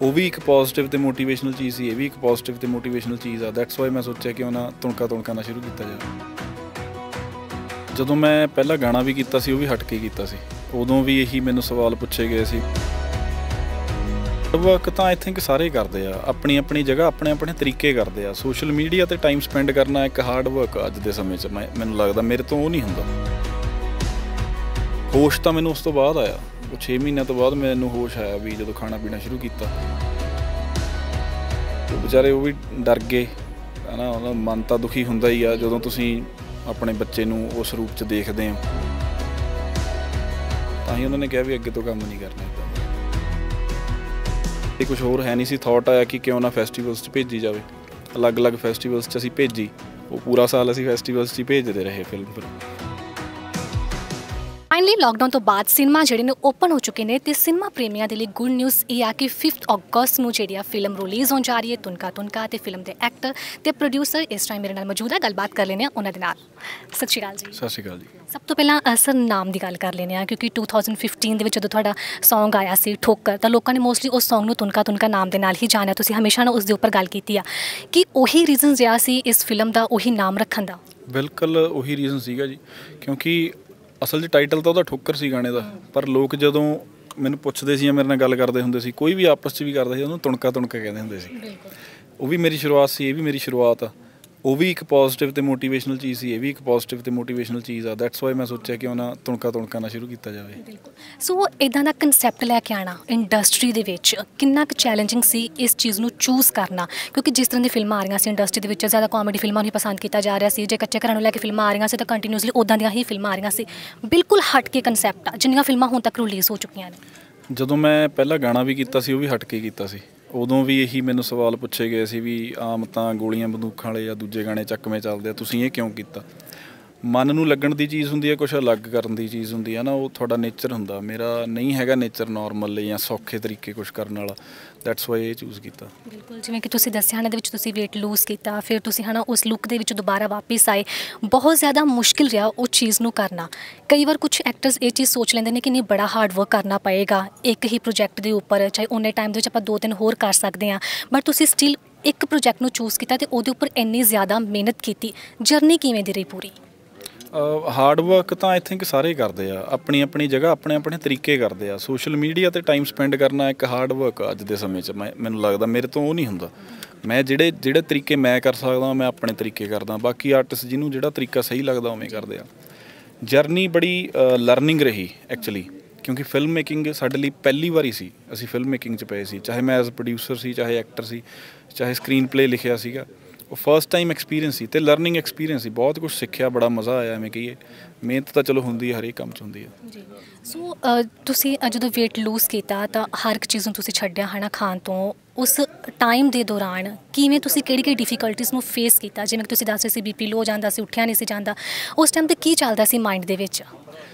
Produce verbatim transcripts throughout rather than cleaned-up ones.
वो भी एक पॉजिटिव ते मोटिवेशनल चीज़ सी, ये भी एक पॉजिटिव ते मोटिवेशनल चीज़ आ। दैट्स वाई मैं सोचा कि ना तुणका तुणकाना शुरू किया जाए। ਜਦੋਂ मैं पहला गाना भी ਕੀਤਾ ਸੀ ਉਹ ਵੀ ਹਟ ਕੇ ਕੀਤਾ ਸੀ, ਉਦੋਂ ਵੀ ਇਹੀ ਮੈਨੂੰ ਸਵਾਲ ਪੁੱਛੇ ਗਏ ਸੀ। ਵਰਕ ਤਾਂ ਆਈ ਥਿੰਕ ਸਾਰੇ ਕਰਦੇ ਆ, ਆਪਣੀ ਆਪਣੀ ਜਗ੍ਹਾ ਆਪਣੇ ਆਪਣੇ ਤਰੀਕੇ ਕਰਦੇ ਆ। ਸੋਸ਼ਲ ਮੀਡੀਆ ਤੇ ਟਾਈਮ ਸਪੈਂਡ ਕਰਨਾ ਇੱਕ ਹਾਰਡ ਵਰਕ ਅੱਜ ਦੇ ਸਮੇਂ 'ਚ, ਮੈਂ ਮੈਨੂੰ ਲੱਗਦਾ ਮੇਰੇ ਤੋਂ ਉਹ ਨਹੀਂ ਹੁੰਦਾ। ਹੋਸ਼ ਤਾਂ ਮੈਨੂੰ ਉਸ ਤੋਂ ਬਾਅਦ ਆਇਆ, ਉਹ ਛੇ ਮਹੀਨਿਆਂ ਤੋਂ ਬਾਅਦ ਮੈਨੂੰ ਹੋਸ਼ ਆਇਆ ਵੀ ਜਦੋਂ ਖਾਣਾ ਪੀਣਾ ਸ਼ੁਰੂ ਕੀਤਾ। ਉਹ ਵਿਚਾਰੇ ਉਹ ਵੀ ਡਰ ਗਏ ਹੈ ਨਾ, ਉਹਦਾ ਮਨ ਤਾਂ ਦੁਖੀ ਹੁੰਦਾ ਹੀ ਆ ਜਦੋਂ ਤੁਸੀਂ ਆਪਣੇ ਬੱਚੇ ਨੂੰ ਉਸ ਰੂਪ 'ਚ ਦੇਖਦੇ ਹੋ। ਤਾਂ ਹੀ ਉਹਨਾਂ ਨੇ ਕਿਹਾ ਵੀ ਅੱਗੇ ਤੋਂ ਕੰਮ ਨਹੀਂ ਕਰਨਾ ਇੱਦਾਂ। ਇਹ ਕੁਛ ਹੋਰ ਹੈ ਨਹੀਂ ਸੀ, ਥੋਟ ਆਇਆ ਕਿ ਕਿਉਂ ਨਾ ਫੈਸਟੀਵਲਸ 'ਚ ਭੇਜੀ ਜਾਵੇ। ਅਲੱਗ-ਅਲੱਗ ਫੈਸਟੀਵਲਸ 'ਚ ਅਸੀਂ ਭੇਜੀ, ਉਹ ਪੂਰਾ ਸਾਲ ਅਸੀਂ ਫੈਸਟੀਵਲਸ 'ਚ ਹੀ ਭੇਜਦੇ ਰਹੇ ਫਿਲਮ। ਫਿਰ फाइनली लॉकडाउन तो बाद सिनेमा ਜਿਹੜੇ ਨੇ ਓਪਨ ਹੋ ਚੁੱਕੇ ਨੇ ਤੇ ਸਿਨੇਮਾ ਪ੍ਰੇਮੀਆਂ ਦੇ ਲਈ ਗੁੱਡ ਨਿਊਜ਼ ਇਹ ਆ ਕਿ ਫਿਫਥ ਅਗਸਤ ਨੂੰ ਜਿਹੜੀ ਆ ਫਿਲਮ ਰਿਲੀਜ਼ ਹੋਣ ਜਾ ਰਹੀ ਹੈ ਤੁਨਕਾ ਤੁਨਕਾ। ਤੇ ਫਿਲਮ ਦੇ ਐਕਟਰ ਤੇ ਪ੍ਰੋਡਿਊਸਰ ਇਸ ਟਾਈਮ ਮੇਰੇ ਨਾਲ ਮੌਜੂਦ ਹੈ, ਗੱਲਬਾਤ ਕਰ ਲੈਂਦੇ ਹਾਂ ਉਹਨਾਂ ਦੇ ਨਾਲ। ਸਤਿ ਸ਼੍ਰੀ ਅਕਾਲ ਜੀ। ਸਤਿ ਸ਼੍ਰੀ ਅਕਾਲ ਜੀ। ਸਭ ਤੋਂ ਪਹਿਲਾਂ ਸਰ ਨਾਮ ਦੀ ਗੱਲ ਕਰ ਲੈਂਦੇ ਹਾਂ, ਕਿਉਂਕਿ ਟੂ ਥਾਊਜ਼ੈਂਡ ਫਿਫਟੀਨ ਦੇ ਵਿੱਚ ਜਦੋਂ ਤੁਹਾਡਾ ਸੌਂਗ ਆਇਆ ਸੀ ਠੋਕਰ, ਤਾਂ ਲੋਕਾਂ ਨੇ ਮੋਸਟਲੀ ਉਸ ਸੌਂਗ ਨੂੰ ਤੁਨਕਾ ਤੁਨਕਾ ਨਾਮ ਦੇ ਨਾਲ ਹੀ ਜਾਣਿਆ। ਤੁਸੀਂ ਹਮੇਸ਼ਾ ਨਾਲ ਉਸ ਦੇ ਉੱਪਰ ਗੱਲ ਕੀਤੀ ਆ ਕਿ ਉਹੀ ਰੀਜ਼ਨ ਰਿਹਾ ਸੀ ਇਸ ਫਿਲਮ ਦਾ ਉਹੀ ਨਾਮ ਰੱਖਣ ਦਾ। ਬਿਲਕੁਲ ਉਹੀ ਰੀਜ਼ਨ ਸੀਗਾ ਜੀ, ਕਿਉਂਕਿ ਅਸਲ 'ਚ ਟਾਈਟਲ ਤਾਂ ਉਹਦਾ ਠੋਕਰ ਸੀ ਗਾਣੇ ਦਾ, ਪਰ ਲੋਕ ਜਦੋਂ ਮੈਨੂੰ ਪੁੱਛਦੇ ਸੀ ਜਾਂ ਮੇਰੇ ਨਾਲ ਗੱਲ ਕਰਦੇ ਹੁੰਦੇ ਸੀ, ਕੋਈ ਵੀ ਆਪਸ 'ਚ ਵੀ ਕਰਦਾ ਸੀ, ਉਹਨੂੰ ਤੁਣਕਾ ਤੁਣਕਾ ਕਹਿੰਦੇ ਹੁੰਦੇ ਸੀ। ਉਹ ਵੀ ਮੇਰੀ ਸ਼ੁਰੂਆਤ ਸੀ, ਇਹ ਵੀ ਮੇਰੀ ਸ਼ੁਰੂਆਤ ਆ। ਉਹ ਵੀ ਇੱਕ ਪੋਜ਼ੀਟਿਵ ਤੇ ਮੋਟੀਵੇਸ਼ਨਲ ਚੀਜ਼ ਸੀ, ਇਹ ਵੀ ਇੱਕ ਪੋਜ਼ੀਟਿਵ ਤੇ ਮੋਟੀਵੇਸ਼ਨਲ ਚੀਜ਼ ਆ। ਦੈਟਸ ਵਾਈ ਮੈਂ ਸੋਚਿਆ ਕਿ ਨਾ ਤੁਣਕਾ ਤੁਣਕਾਨਾ ਸ਼ੁਰੂ ਕੀਤਾ ਜਾਵੇ। ਬਿਲਕੁਲ। ਸੋ ਇੱਦਾਂ ਦਾ ਕਨਸੈਪਟ ਲੈ ਕੇ ਆਉਣਾ ਇੰਡਸਟਰੀ ਦੇ ਵਿੱਚ ਕਿੰਨਾ ਕੁ ਚੈਲੰਜਿੰਗ ਸੀ ਇਸ ਚੀਜ਼ ਨੂੰ ਚੂਜ਼ ਕਰਨਾ, ਕਿਉਂਕਿ ਜਿਸ ਤਰ੍ਹਾਂ ਦੀ ਫਿਲਮਾਂ ਆ ਰਹੀਆਂ ਸੀ ਇੰਡਸਟਰੀ ਦੇ ਵਿੱਚ, ਜ਼ਿਆਦਾ ਕਾਮੇਡੀ ਫਿਲਮਾਂ ਨੂੰ ਹੀ ਪਸੰਦ ਕੀਤਾ ਜਾ ਰਿਹਾ ਸੀ। ਜੇ ਕੱਚੇ ਘਰਾਂ ਨੂੰ ਲੈ ਕੇ ਫਿਲਮਾਂ ਆ ਰਹੀਆਂ ਸੀ ਤਾਂ ਕੰਟੀਨਿਊਸਲੀ ਉੱਦਾਂ ਦੀਆਂ ਹੀ ਫਿਲਮਾਂ ਆ ਰਹੀਆਂ ਸੀ। ਬਿਲਕੁਲ ਹਟ ਕੇ ਕਨਸੈਪਟ ਆ ਜਿੰਨੀਆਂ ਫਿਲਮਾਂ ਹੁਣ ਤੱਕ ਰਿਲੀਜ਼ ਹੋ ਚੁੱਕੀਆਂ ਨੇ। ਜਦੋਂ ਮੈਂ ਪਹਿਲਾ ਗਾਣਾ ਵੀ ਕੀਤਾ ਸੀ ਉਹ ਵੀ ਹਟ ਕੇ ਕੀਤਾ ਸੀ, ਉਦੋਂ ਵੀ ਇਹੀ ਮੈਨੂੰ ਸਵਾਲ ਪੁੱਛੇ ਗਏ ਸੀ ਵੀ ਆਮ ਤਾਂ ਗੋਲੀਆਂ ਬੰਦੂਕਾਂ ਵਾਲੇ ਜਾਂ ਦੂਜੇ ਗਾਣੇ ਚੱਕਵੇਂ ਚੱਲਦੇ ਆ, ਤੁਸੀਂ ਇਹ ਕਿਉਂ ਕੀਤਾ। ਮਨ ਨੂੰ ਲੱਗਣ ਦੀ ਚੀਜ਼ ਹੁੰਦੀ ਹੈ, ਕੁਛ ਅਲੱਗ ਕਰਨ ਦੀ ਚੀਜ਼ ਹੁੰਦੀ ਹੈ ਨਾ, ਉਹ ਤੁਹਾਡਾ ਨੇਚਰ ਹੁੰਦਾ। ਮੇਰਾ ਨਹੀਂ ਹੈਗਾ ਨੇਚਰ ਨਾਰਮਲ ਜਾਂ ਸੌਖੇ ਤਰੀਕੇ ਕੁਛ ਕਰਨ ਵਾਲਾ। ਦੈਟਸ ਵਾਈ ਇਹ ਚੂਜ਼ ਕੀਤਾ। ਬਿਲਕੁਲ, ਜਿਵੇਂ ਕਿ ਤੁਸੀਂ ਦੱਸਿਆ ਹਨ, ਇਹਦੇ ਵਿੱਚ ਤੁਸੀਂ ਵੇਟ ਲੂਜ਼ ਕੀਤਾ, ਫਿਰ ਤੁਸੀਂ ਹੈ ਨਾ ਉਸ ਲੁੱਕ ਦੇ ਵਿੱਚ ਦੁਬਾਰਾ ਵਾਪਸ ਆਏ। ਬਹੁਤ ਜ਼ਿਆਦਾ ਮੁਸ਼ਕਿਲ ਰਿਹਾ ਉਹ ਚੀਜ਼ ਨੂੰ ਕਰਨਾ। ਕਈ ਵਾਰ ਕੁਛ ਐਕਟਰਸ ਇਹ ਚੀਜ਼ ਸੋਚ ਲੈਂਦੇ ਨੇ ਕਿ ਨਹੀਂ ਬੜਾ ਹਾਰਡ ਵਰਕ ਕਰਨਾ ਪਏਗਾ ਇੱਕ ਹੀ ਪ੍ਰੋਜੈਕਟ ਦੇ ਉੱਪਰ, ਚਾਹੇ ਉਹਨੇ ਟਾਈਮ ਦੇ ਵਿੱਚ ਆਪਾਂ ਦੋ ਤਿੰਨ ਹੋਰ ਕਰ ਸਕਦੇ ਹਾਂ, ਬਟ ਤੁਸੀਂ ਸਟਿਲ ਇੱਕ ਪ੍ਰੋਜੈਕਟ ਨੂੰ ਚੂਜ਼ ਕੀਤਾ ਅਤੇ ਉਹਦੇ ਉੱਪਰ ਇੰਨੀ ਜ਼ਿਆਦਾ ਮਿਹਨਤ ਕੀਤੀ। ਜਰਨੀ ਕਿਵੇਂ ਦੀ ਰਹੀ ਪੂਰੀ? ਹਾਰਡ ਵਰਕ ਤਾਂ ਆਈ ਥਿੰਕ ਸਾਰੇ ਕਰਦੇ ਆ, ਆਪਣੀ ਆਪਣੀ ਜਗ੍ਹਾ ਆਪਣੇ ਆਪਣੇ ਤਰੀਕੇ ਕਰਦੇ ਆ। ਸੋਸ਼ਲ ਮੀਡੀਆ 'ਤੇ ਟਾਈਮ ਸਪੈਂਡ ਕਰਨਾ ਇੱਕ ਹਾਰਡ ਵਰਕ ਅੱਜ ਦੇ ਸਮੇਂ 'ਚ, ਮੈਂ ਮੈਨੂੰ ਲੱਗਦਾ ਮੇਰੇ ਤੋਂ ਉਹ ਨਹੀਂ ਹੁੰਦਾ। ਮੈਂ ਜਿਹੜੇ ਜਿਹੜੇ ਤਰੀਕੇ ਮੈਂ ਕਰ ਸਕਦਾ ਮੈਂ ਆਪਣੇ ਤਰੀਕੇ ਕਰਦਾ, ਬਾਕੀ ਆਰਟਿਸਟ ਜਿਹਨੂੰ ਜਿਹੜਾ ਤਰੀਕਾ ਸਹੀ ਲੱਗਦਾ ਉਵੇਂ ਕਰਦੇ ਆ। ਜਰਨੀ ਬੜੀ ਲਰਨਿੰਗ ਰਹੀ ਐਕਚੁਅਲੀ, ਕਿਉਂਕਿ ਫਿਲਮ ਮੇਕਿੰਗ ਸਾਡੇ ਲਈ ਪਹਿਲੀ ਵਾਰੀ ਸੀ। ਅਸੀਂ ਫਿਲਮ ਮੇਕਿੰਗ 'ਚ ਪਏ ਸੀ, ਚਾਹੇ ਮੈਂ ਐਜ਼ ਪ੍ਰੋਡਿਊਸਰ ਸੀ, ਚਾਹੇ ਐਕਟਰ ਸੀ, ਚਾਹੇ ਸਕਰੀਨ ਪਲੇ ਲਿਖਿਆ ਸੀਗਾ। ਉਹ ਫਸਟ ਟਾਈਮ ਐਕਸਪੀਰੀਅੰਸ ਸੀ ਅਤੇ ਲਰਨਿੰਗ ਐਕਸਪੀਰੀਅੰਸ ਸੀ। ਬਹੁਤ ਕੁਛ ਸਿੱਖਿਆ, ਬੜਾ ਮਜ਼ਾ ਆਇਆ। ਐਵੇਂ ਕਹੀਏ ਮਿਹਨਤ ਤਾਂ ਚਲੋ ਹੁੰਦੀ ਹੈ, ਹਰੇਕ ਕੰਮ 'ਚ ਹੁੰਦੀ ਹੈ ਜੀ। ਸੋ ਤੁਸੀਂ ਜਦੋਂ ਵੇਟ ਲੂਜ਼ ਕੀਤਾ ਤਾਂ ਹਰ ਇੱਕ ਚੀਜ਼ ਨੂੰ ਤੁਸੀਂ ਛੱਡਿਆ ਹੈ ਨਾ ਖਾਣ ਤੋਂ, ਉਸ ਟਾਈਮ ਦੇ ਦੌਰਾਨ ਕਿਵੇਂ ਤੁਸੀਂ ਕਿਹੜੀ ਕਿਹੜੀ ਡਿਫੀਕਲਟੀਜ਼ ਨੂੰ ਫੇਸ ਕੀਤਾ? ਜਿਵੇਂ ਕਿ ਤੁਸੀਂ ਦੱਸ ਰਹੇ ਸੀ ਬੀ ਪੀ ਲੋ ਹੋ ਜਾਂਦਾ ਸੀ, ਉੱਠਿਆ ਨਹੀਂ ਸੀ ਜਾਂਦਾ, ਉਸ ਟਾਈਮ 'ਤੇ ਕੀ ਚੱਲਦਾ ਸੀ ਮਾਈਂਡ ਦੇ ਵਿੱਚ?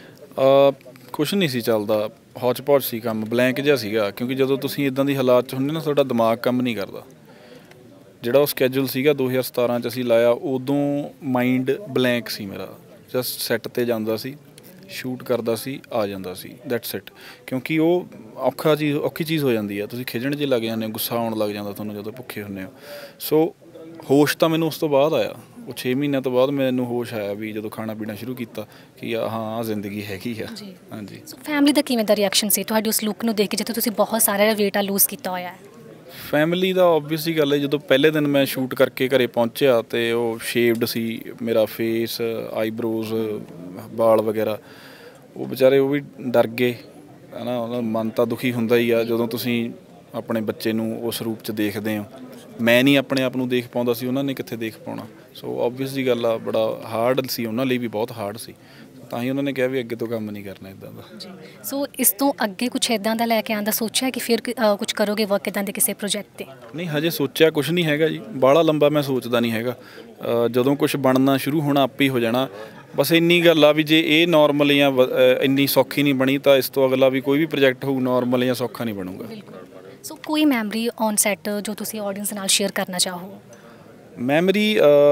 ਕੁਛ ਨਹੀਂ ਸੀ ਚੱਲਦਾ, ਹੌਚ ਪੌਚ ਸੀ ਕੰਮ, ਬਲੈਂਕ ਜਿਹਾ ਸੀਗਾ। ਕਿਉਂਕਿ ਜਦੋਂ ਤੁਸੀਂ ਇੱਦਾਂ ਦੀ ਹਾਲਾਤ 'ਚ ਹੁੰਦੇ ਨਾ, ਤੁਹਾਡਾ ਦਿਮਾਗ ਕੰਮ ਨਹੀਂ ਕਰਦਾ। ਜਿਹੜਾ ਉਹ ਸਕੈਜੂਲ ਸੀਗਾ ਦੋ ਹਜ਼ਾਰ ਸਤਾਰਾਂ 'ਚ ਅਸੀਂ ਲਾਇਆ, ਉਦੋਂ ਮਾਈਂਡ ਬਲੈਂਕ ਸੀ ਮੇਰਾ। ਜਸਟ ਸੈੱਟ 'ਤੇ ਜਾਂਦਾ ਸੀ, ਸ਼ੂਟ ਕਰਦਾ ਸੀ, ਆ ਜਾਂਦਾ ਸੀ, ਦੈਟਸ ਇਟ। ਕਿਉਂਕਿ ਉਹ ਔਖਾ ਚੀਜ਼ ਔਖੀ ਚੀਜ਼ ਹੋ ਜਾਂਦੀ ਹੈ, ਤੁਸੀਂ ਖਿਜਣ ਜਿਹੇ ਲੱਗ ਜਾਂਦੇ ਹੋ, ਗੁੱਸਾ ਆਉਣ ਲੱਗ ਜਾਂਦਾ ਤੁਹਾਨੂੰ ਜਦੋਂ ਭੁੱਖੇ ਹੁੰਦੇ ਹੋ। ਸੋ ਹੋਸ਼ ਤਾਂ ਮੈਨੂੰ ਉਸ ਤੋਂ ਬਾਅਦ ਆਇਆ, ਉਹ ਛੇ ਮਹੀਨਿਆਂ ਤੋਂ ਬਾਅਦ ਮੈਨੂੰ ਹੋਸ਼ ਆਇਆ ਵੀ ਜਦੋਂ ਖਾਣਾ ਪੀਣਾ ਸ਼ੁਰੂ ਕੀਤਾ ਕਿ ਹਾਂ ਜ਼ਿੰਦਗੀ ਹੈਗੀ ਆ। ਹਾਂਜੀ। ਸੋ ਫੈਮਿਲੀ ਦਾ ਕਿਵੇਂ ਦਾ ਰਿਐਕਸ਼ਨ ਸੀ ਤੁਹਾਡੀ ਉਸ ਲੁੱਕ ਨੂੰ ਦੇਖ ਕੇ, ਜਿੱਥੇ ਤੁਸੀਂ ਬਹੁਤ ਸਾਰਾ ਵੇਟ ਆ ਲੂਜ਼ ਕੀਤਾ ਹੋਇਆ ਹੈ? ਫੈਮਿਲੀ ਦਾ ਓਬਵੀਅਸਲੀ ਗੱਲ ਹੈ, ਜਦੋਂ ਪਹਿਲੇ ਦਿਨ ਮੈਂ ਸ਼ੂਟ ਕਰਕੇ ਘਰੇ ਪਹੁੰਚਿਆ ਅਤੇ ਉਹ ਸ਼ੇਵਡ ਸੀ ਮੇਰਾ ਫੇਸ, ਆਈਬਰੋਜ਼, ਵਾਲ ਵਗੈਰਾ, ਉਹ ਵਿਚਾਰੇ ਉਹ ਵੀ ਡਰ ਗਏ ਹੈ ਨਾ। ਉਹਦਾ ਮਨ ਤਾਂ ਦੁਖੀ ਹੁੰਦਾ ਹੀ ਆ ਜਦੋਂ ਤੁਸੀਂ ਆਪਣੇ ਬੱਚੇ ਨੂੰ ਉਸ ਰੂਪ 'ਚ ਦੇਖਦੇ ਹੋ। ਮੈਂ ਨਹੀਂ ਆਪਣੇ ਆਪ ਨੂੰ ਦੇਖ ਪਾਉਂਦਾ ਸੀ, ਉਹਨਾਂ ਨੇ ਕਿੱਥੇ ਦੇਖ ਪਾਉਣਾ। ਸੋ ਓਬਵੀਅਸਲੀ ਗੱਲ ਆ, ਬੜਾ ਹਾਰਡ ਸੀ ਉਹਨਾਂ ਲਈ ਵੀ, ਬਹੁਤ ਹਾਰਡ ਸੀ। ਤਾਂ ਹੀ ਉਹਨਾਂ ਨੇ ਕਿਹਾ ਵੀ ਅੱਗੇ ਤੋਂ ਕੰਮ ਨਹੀਂ ਕਰਨਾ ਇੱਦਾਂ ਦਾ। ਜੀ। ਸੋ ਇਸ ਤੋਂ ਅੱਗੇ ਕੁਛ ਇੱਦਾਂ ਦਾ ਲੈ ਕੇ ਆਉਣ ਦਾ ਸੋਚਿਆ ਕਿ ਫਿਰ ਕੁਛ ਕਰੋਗੇ ਵਰਕ ਇੱਦਾਂ ਦੇ ਕਿਸੇ ਪ੍ਰੋਜੈਕਟ 'ਤੇ? ਨਹੀਂ, ਹਜੇ ਸੋਚਿਆ ਕੁਛ ਨਹੀਂ ਹੈਗਾ ਜੀ, ਬਾਹਲਾ ਲੰਬਾ ਮੈਂ ਸੋਚਦਾ ਨਹੀਂ ਹੈਗਾ। ਜਦੋਂ ਕੁਛ ਬਣਨਾ ਸ਼ੁਰੂ ਹੋਣਾ ਆਪੇ ਹੀ ਹੋ ਜਾਣਾ। ਬਸ ਇੰਨੀ ਗੱਲ ਆ ਵੀ ਜੇ ਇਹ ਨੋਰਮਲ ਜਾਂ ਇੰਨੀ ਸੌਖੀ ਨਹੀਂ ਬਣੀ ਤਾਂ ਇਸ ਤੋਂ ਅਗਲਾ ਵੀ ਕੋਈ ਵੀ ਪ੍ਰੋਜੈਕਟ ਹੋਊ ਨੋਰਮਲ ਜਾਂ ਸੌਖਾ ਨਹੀਂ ਬਣੂਗਾ। ਸੋ ਕੋਈ ਮੈਮਰੀ ਔਨ ਸੈੱਟ ਜੋ ਤੁਸੀਂ ਆਡੀਅנס ਨਾਲ ਸ਼ੇਅਰ ਕਰਨਾ ਚਾਹੋ? ਮੈਮਰੀ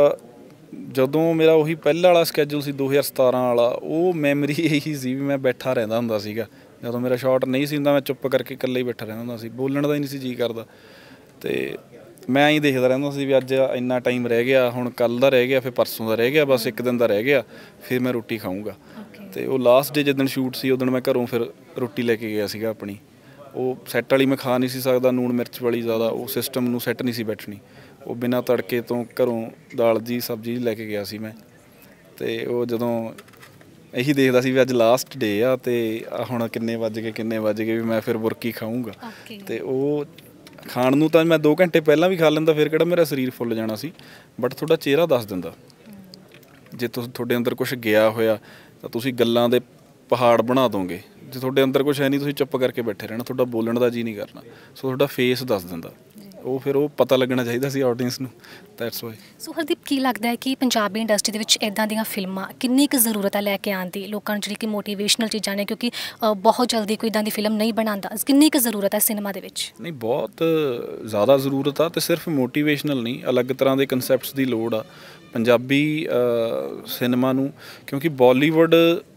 ਜਦੋਂ ਮੇਰਾ ਉਹੀ ਪਹਿਲਾ ਵਾਲਾ ਸਕੈਜੂਲ ਸੀ ਦੋ ਹਜ਼ਾਰ ਸਤਾਰਾਂ ਵਾਲਾ, ਉਹ ਮੈਮਰੀ ਇਹੀ ਸੀ ਵੀ ਮੈਂ ਬੈਠਾ ਰਹਿੰਦਾ ਹੁੰਦਾ ਸੀਗਾ ਜਦੋਂ ਮੇਰਾ ਸ਼ਾਟ ਨਹੀਂ ਸੀ ਹੁੰਦਾ ਮੈਂ ਚੁੱਪ ਕਰਕੇ ਇਕੱਲੇ ਹੀ ਬੈਠਾ ਰਹਿੰਦਾ ਹੁੰਦਾ ਸੀ, ਬੋਲਣ ਦਾ ਹੀ ਨਹੀਂ ਸੀ ਜੀ ਕਰਦਾ। ਤੇ ਮੈਂ ਹੀ ਦੇਖਦਾ ਰਹਿੰਦਾ ਸੀ ਵੀ ਅੱਜ ਇੰਨਾ ਟਾਈਮ ਰਹਿ ਗਿਆ, ਹੁਣ ਕੱਲ੍ਹ ਦਾ ਰਹਿ ਗਿਆ, ਫਿਰ ਪਰਸੋਂ ਦਾ ਰਹਿ ਗਿਆ, ਬਸ ਇੱਕ ਦਿਨ ਦਾ ਰਹਿ ਗਿਆ, ਫਿਰ ਮੈਂ ਰੋਟੀ ਖਾਊਂਗਾ। ਤੇ ਉਹ ਲਾਸਟ ਡੇ ਜਿੱਦਣ ਸ਼ੂਟ ਸੀ ਉਦਣ ਮੈਂ ਘਰੋਂ ਫਿਰ ਰੋਟੀ ਲੈ ਕੇ ਗਿਆ ਸੀਗਾ ਆਪਣੀ। ਉਹ ਸੈੱਟ ਵਾਲੀ ਮੈਂ ਖਾ ਨਹੀਂ ਸੀ ਸਕਦਾ, ਨੂਣ ਮਿਰਚ ਵਾਲੀ ਜ਼ਿਆਦਾ, ਉਹ ਸਿਸਟਮ ਨੂੰ ਸੈੱਟ ਨਹੀਂ ਸੀ ਬੈਠਣੀ। ਉਹ ਬਿਨਾਂ ਤੜਕੇ ਤੋਂ ਘਰੋਂ ਦਾਲ ਜੀ ਸਬਜ਼ੀ ਲੈ ਕੇ ਗਿਆ ਸੀ ਮੈਂ। ਅਤੇ ਉਹ ਜਦੋਂ ਇਹੀ ਦੇਖਦਾ ਸੀ ਵੀ ਅੱਜ ਲਾਸਟ ਡੇ ਆ ਅਤੇ ਹੁਣ ਕਿੰਨੇ ਵੱਜ ਗਏ ਕਿੰਨੇ ਵੱਜ ਗਏ ਵੀ ਮੈਂ ਫਿਰ ਬੁਰਕੀ ਖਾਊਂਗਾ। ਅਤੇ ਉਹ ਖਾਣ ਨੂੰ ਤਾਂ ਮੈਂ ਦੋ ਘੰਟੇ ਪਹਿਲਾਂ ਵੀ ਖਾ ਲੈਂਦਾ, ਫਿਰ ਕਿਹੜਾ ਮੇਰਾ ਸਰੀਰ ਫੁੱਲ ਜਾਣਾ ਸੀ, ਬਟ ਤੁਹਾਡਾ ਚਿਹਰਾ ਦੱਸ ਦਿੰਦਾ। ਜੇ ਤੁਸੀਂ ਤੁਹਾਡੇ ਅੰਦਰ ਕੁਛ ਗਿਆ ਹੋਇਆ ਤਾਂ ਤੁਸੀਂ ਗੱਲਾਂ ਦੇ ਪਹਾੜ ਬਣਾ ਦੋਗੇ। ਜੇ ਤੁਹਾਡੇ ਅੰਦਰ ਕੁਛ ਹੈ ਨਹੀਂ, ਤੁਸੀਂ ਚੁੱਪ ਕਰਕੇ ਬੈਠੇ ਰਹਿਣਾ, ਤੁਹਾਡਾ ਬੋਲਣ ਦਾ ਜੀ ਨਹੀਂ ਕਰਨਾ। ਸੋ ਤੁਹਾਡਾ ਫੇਸ ਦੱਸ ਦਿੰਦਾ। ਉਹ ਫਿਰ ਉਹ ਪਤਾ ਲੱਗਣਾ ਚਾਹੀਦਾ ਸੀ ਆਡੀਅנס ਨੂੰ, ਦੈਟਸ ਵਾਈ। ਸੋ ਹਰਦੀਪ, ਕੀ ਲੱਗਦਾ ਹੈ ਕਿ ਪੰਜਾਬੀ ਇੰਡਸਟਰੀ ਦੇ ਵਿੱਚ ਇੱਦਾਂ ਦੀਆਂ ਫਿਲਮਾਂ ਕਿੰਨੀ ਕੁ ਜ਼ਰੂਰਤ ਹੈ ਲੈ ਕੇ ਆਉਣ ਦੀ, ਲੋਕਾਂ ਨੂੰ ਜਿਹੜੀ ਕਿ ਮੋਟੀਵੇਸ਼ਨਲ ਚੀਜ਼ਾਂ ਨੇ, ਕਿਉਂਕਿ ਬਹੁਤ ਜਲਦੀ ਕੋਈ ਇੱਦਾਂ ਦੀ ਫਿਲਮ ਨਹੀਂ ਬਣਾਉਂਦਾ, ਕਿੰਨੀ ਕੁ ਜ਼ਰੂਰਤ ਹੈ ਸਿਨੇਮਾ ਦੇ ਵਿੱਚ? ਨਹੀਂ, ਬਹੁਤ ਜ਼ਿਆਦਾ ਜ਼ਰੂਰਤ ਆ। ਅਤੇ ਸਿਰਫ ਮੋਟੀਵੇਸ਼ਨਲ ਨਹੀਂ, ਅਲੱਗ ਤਰ੍ਹਾਂ ਦੇ ਕਨਸੈਪਟਸ ਦੀ ਲੋੜ ਆ ਪੰਜਾਬੀ ਸਿਨੇਮਾ ਨੂੰ, ਕਿਉਂਕਿ ਬਾਲੀਵੁੱਡ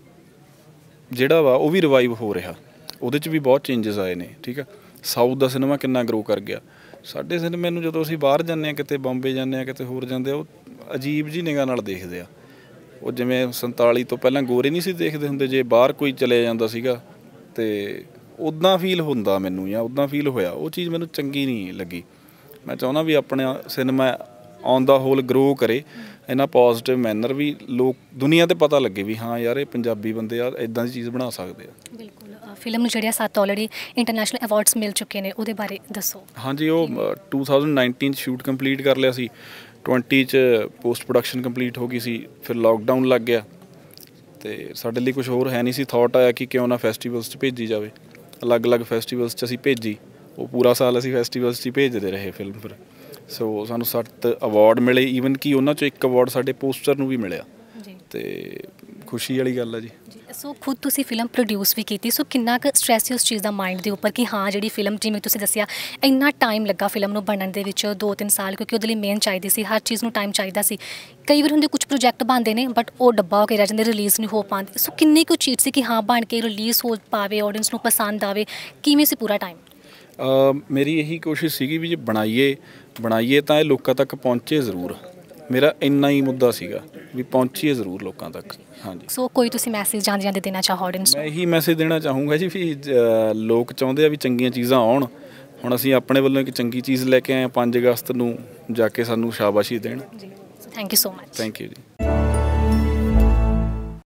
ਜਿਹੜਾ ਵਾ ਉਹ ਵੀ ਰਿਵਾਈਵ ਹੋ ਰਿਹਾ, ਉਹਦੇ 'ਚ ਵੀ ਬਹੁਤ ਚੇਂਜਸ ਆਏ ਨੇ। ਠੀਕ ਆ, ਸਾਊਥ ਦਾ ਸਿਨੇਮਾ ਕਿੰਨਾ ਗਰੋ ਕਰ ਗਿਆ। ਸਾਡੇ ਸਿਨੇਮੇ ਨੂੰ ਜਦੋਂ ਅਸੀਂ ਬਾਹਰ ਜਾਂਦੇ ਹਾਂ, ਕਿਤੇ ਬੰਬੇ ਜਾਂਦੇ ਹਾਂ, ਕਿਤੇ ਹੋਰ ਜਾਂਦੇ ਆ, ਉਹ ਅਜੀਬ ਜਿਹੀ ਨਿਗਾਹ ਨਾਲ ਦੇਖਦੇ ਆ। ਉਹ ਜਿਵੇਂ ਸੰਤਾਲੀ ਤੋਂ ਪਹਿਲਾਂ ਗੋਰੇ ਨਹੀਂ ਸੀ ਦੇਖਦੇ ਹੁੰਦੇ, ਜੇ ਬਾਹਰ ਕੋਈ ਚਲੇ ਜਾਂਦਾ ਸੀਗਾ ਅਤੇ ਉੱਦਾਂ ਫੀਲ ਹੁੰਦਾ ਮੈਨੂੰ, ਜਾਂ ਉੱਦਾਂ ਫੀਲ ਹੋਇਆ। ਉਹ ਚੀਜ਼ ਮੈਨੂੰ ਚੰਗੀ ਨਹੀਂ ਲੱਗੀ। ਮੈਂ ਚਾਹੁੰਦਾ ਵੀ ਆਪਣਾ cinema on the whole grow ਕਰੇ ਇਹਨਾਂ ਪੋਜ਼ੀਟਿਵ ਮੈਨਰ, ਵੀ ਲੋਕ ਦੁਨੀਆ 'ਤੇ ਪਤਾ ਲੱਗੇ ਵੀ ਹਾਂ ਯਾਰ ਇਹ ਪੰਜਾਬੀ ਬੰਦੇ ਆ, ਇੱਦਾਂ ਦੀ ਚੀਜ਼ ਬਣਾ ਸਕਦੇ ਆ। ਬਿਲਕੁਲ। ਫਿਲਮ ਨੂੰ ਜਿਹੜੀਆਂ ਸੱਤ ਆਲਰੇਡੀ ਇੰਟਰਨੈਸ਼ਨਲ ਅਵਾਰਡਸ ਮਿਲ ਚੁੱਕੇ ਨੇ, ਉਹਦੇ ਬਾਰੇ ਦੱਸੋ। ਹਾਂਜੀ, ਉਹ ਟੂ ਥਾਊਜ਼ੈਂਡ ਨਾਈਨਟੀਨ 'ਚ ਸ਼ੂਟ ਕੰਪਲੀਟ ਕਰ ਲਿਆ ਸੀ, ਟਵੰਟੀ 'ਚ ਪੋਸਟ ਪ੍ਰੋਡਕਸ਼ਨ ਕੰਪਲੀਟ ਹੋ ਗਈ ਸੀ, ਫਿਰ ਲੋਕਡਾਊਨ ਲੱਗ ਗਿਆ ਅਤੇ ਸਾਡੇ ਲਈ ਕੁਛ ਹੋਰ ਹੈ ਨਹੀਂ ਸੀ। ਥੋਟ ਆਇਆ ਕਿ ਕਿਉਂ ਨਾ ਫੈਸਟੀਵਲਸ 'ਚ ਭੇਜੀ ਜਾਵੇ। ਅਲੱਗ-ਅਲੱਗ ਫੈਸਟੀਵਲਸ 'ਚ ਅਸੀਂ ਭੇਜੀ, ਉਹ ਪੂਰਾ ਸਾਲ ਅਸੀਂ ਫੈਸਟੀਵਲਸ 'ਚ ਹੀ ਭੇਜਦੇ ਰਹੇ ਫਿਲਮ। ਫਿਰ ਸੋ ਸਾਨੂੰ ਸੱਤ ਅਵਾਰਡ ਮਿਲੇ, ਈਵਨ ਕਿ ਉਹਨਾਂ 'ਚੋਂ ਇੱਕ ਅਵਾਰਡ ਸਾਡੇ ਪੋਸਟਰ ਨੂੰ ਵੀ ਮਿਲਿਆ, ਅਤੇ ਖੁਸ਼ੀ ਵਾਲੀ ਗੱਲ ਹੈ ਜੀ। ਸੋ ਖੁਦ ਤੁਸੀਂ ਫਿਲਮ ਪ੍ਰੋਡਿਊਸ ਵੀ ਕੀਤੀ, ਸੋ ਕਿੰਨਾ ਕੁ ਸਟ੍ਰੈਸ ਸੀ ਉਸ ਚੀਜ਼ ਦਾ ਮਾਈਂਡ ਦੇ ਉੱਪਰ ਕਿ ਹਾਂ ਜਿਹੜੀ ਫਿਲਮ, ਜਿਵੇਂ ਤੁਸੀਂ ਦੱਸਿਆ ਇੰਨਾ ਟਾਈਮ ਲੱਗਾ ਫਿਲਮ ਨੂੰ ਬਣਨ ਦੇ ਵਿੱਚ, ਦੋ ਤਿੰਨ ਸਾਲ, ਕਿਉਂਕਿ ਉਹਦੇ ਲਈ ਮੇਨ ਚਾਹੀਦੀ ਸੀ, ਹਰ ਚੀਜ਼ ਨੂੰ ਟਾਈਮ ਚਾਹੀਦਾ ਸੀ। ਕਈ ਵਾਰ ਹੁੰਦੇ ਕੁਝ ਪ੍ਰੋਜੈਕਟ ਬਣਦੇ ਨੇ ਬਟ ਉਹ ਡੱਬਾ ਹੋ ਕੇ ਰਹਿ ਜਾਂਦੇ, ਰਿਲੀਜ਼ ਨਹੀਂ ਹੋ ਪਾਉਂਦੇ। ਸੋ ਕਿੰਨੀ ਕੁ ਚੀਜ਼ ਸੀ ਕਿ ਹਾਂ ਬਣ ਕੇ ਰਿਲੀਜ਼ ਹੋ ਪਾਵੇ, ਆਡੀਅנס ਨੂੰ ਪਸੰਦ ਆਵੇ, ਕਿਵੇਂ ਸੀ ਪੂਰਾ ਟਾਈਮ? ਮੇਰੀ ਇਹੀ ਕੋਸ਼ਿਸ਼ ਸੀਗੀ ਵੀ ਜੇ ਬਣਾਈਏ ਬਣਾਈਏ ਤਾਂ ਇਹ ਲੋਕਾਂ ਤੱਕ ਪਹੁੰਚੇ ਜ਼ਰੂਰ। ਮੇਰਾ ਇੰਨਾ ਹੀ ਮੁੱਦਾ ਸੀਗਾ ਵੀ ਪਹੁੰਚੀਏ ਜ਼ਰੂਰ ਲੋਕਾਂ ਤੱਕ। ਹਾਂਜੀ। ਸੋ ਕੋਈ ਤੁਸੀਂ ਮੈਸੇਜ ਜਾਂਦੇ ਜਾਂਦੇ ਦੇਣਾ ਚਾਹੋ ਆਡੀਅנס ਨੂੰ? ਮੈਂ ਇਹੀ ਮੈਸੇਜ ਦੇਣਾ ਚਾਹੂੰਗਾ ਜੀ ਵੀ ਲੋਕ ਚਾਹੁੰਦੇ ਆ ਵੀ ਚੰਗੀਆਂ ਚੀਜ਼ਾਂ ਆਉਣ। ਹੁਣ ਅਸੀਂ ਆਪਣੇ ਵੱਲੋਂ ਇੱਕ ਚੰਗੀ ਚੀਜ਼ ਲੈ ਕੇ ਆਏ ਹਾਂ, ਪੰਜ ਅਗਸਤ ਨੂੰ ਜਾ ਕੇ ਸਾਨੂੰ ਸ਼ਾਬਾਸ਼ੀ ਦੇਣ। ਜੀ, thank you so much. Thank you ਜੀ।